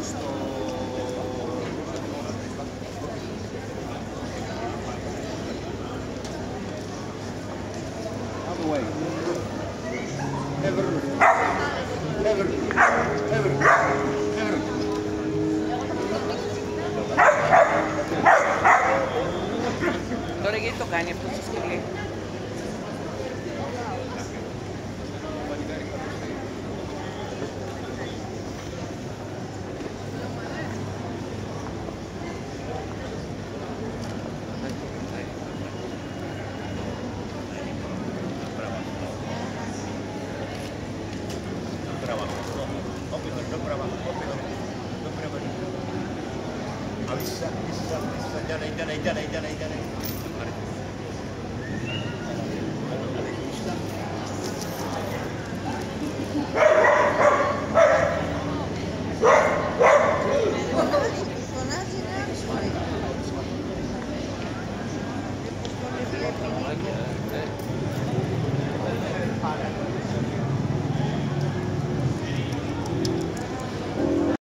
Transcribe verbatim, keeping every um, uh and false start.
στο... Out the way. Ever. Ever. Ever. Ever. Τώρα γιατί το κάνει αυτό το σκυλί? Avisa, avisa, avisa, ya, ya, ya, ya, ya, ya, ya.